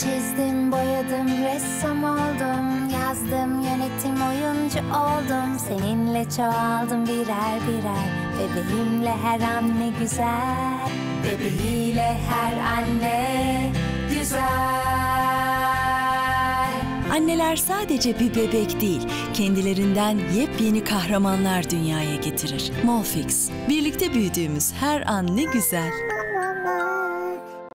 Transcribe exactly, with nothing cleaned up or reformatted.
Çizdim, boyadım, ressam oldum. Yazdım, yönettim, oyuncu oldum. Seninle çoğaldım birer birer. Bebeğimle her anne güzel. Bebeğiyle her anne güzel. Anneler sadece bir bebek değil, kendilerinden yepyeni kahramanlar dünyaya getirir. Molfix, birlikte büyüdüğümüz her an ne güzel.